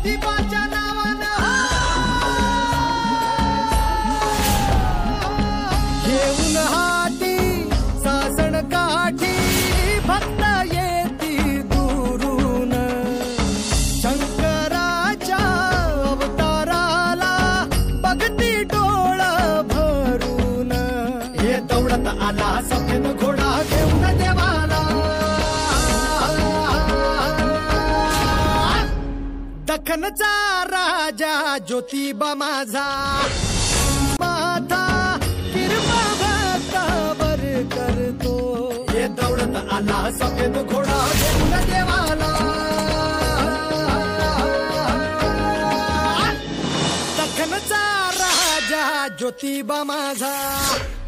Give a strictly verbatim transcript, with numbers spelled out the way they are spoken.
ज्योतिबाच्या नावानं घेऊन हाती सासण काठी भक्त येती दुरून शंकराच्या अवताराला बघती डोळ भरून हे दौडत आला सफेद घोडा घेऊन देवाला दख्खनचा राजा ज्योतिबा माझा माथा किरपा भक्तावर करतो हे दौडत आला सफेद घोडा घेऊन देवाला दख्खनचा राजा ज्योतिबा माझा